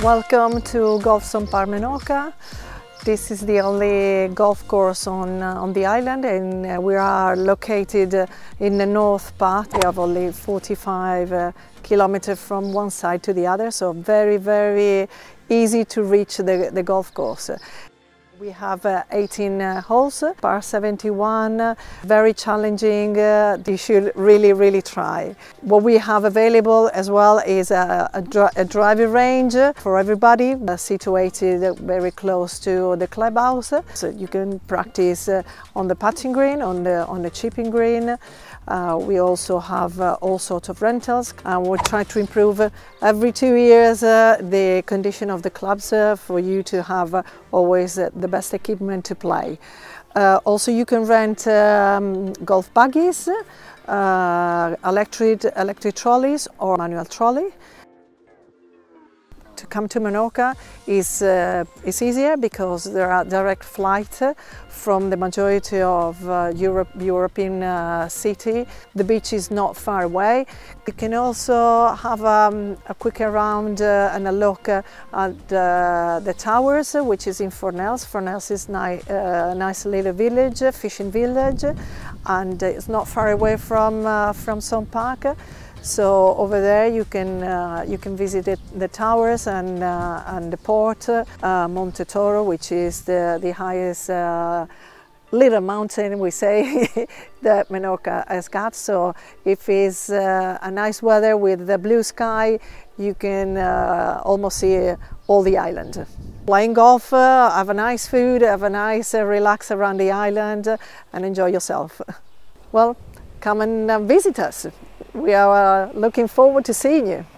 Welcome to Golf Son Par Menorca. This is the only golf course on the island, and we are located in the north part. We have only 45 kilometers from one side to the other, so very easy to reach the golf course. We have 18 holes, par 71, very challenging. You should really try. What we have available as well is a driving range for everybody, situated very close to the clubhouse. So you can practice on the putting green, on the chipping green. We also have all sorts of rentals, and we'll try to improve every 2 years the condition of the clubs for you to have always the best equipment to play. Also, you can rent golf buggies, electric trolleys or manual trolley. To come to Menorca is easier because there are direct flights from the majority of European city. The beach is not far away. You can also have a quick around and a look at the towers, which is in Fornells. Fornells is a nice little village, fishing village, and it's not far away from Son Park. So over there you can visit the towers and the port, Monte Toro, which is the highest little mountain, we say, that Menorca has got. So if it's a nice weather with the blue sky, you can almost see all the island. Playing golf, have a nice food, have a nice relax around the island and enjoy yourself. Well, come and visit us. We are looking forward to seeing you.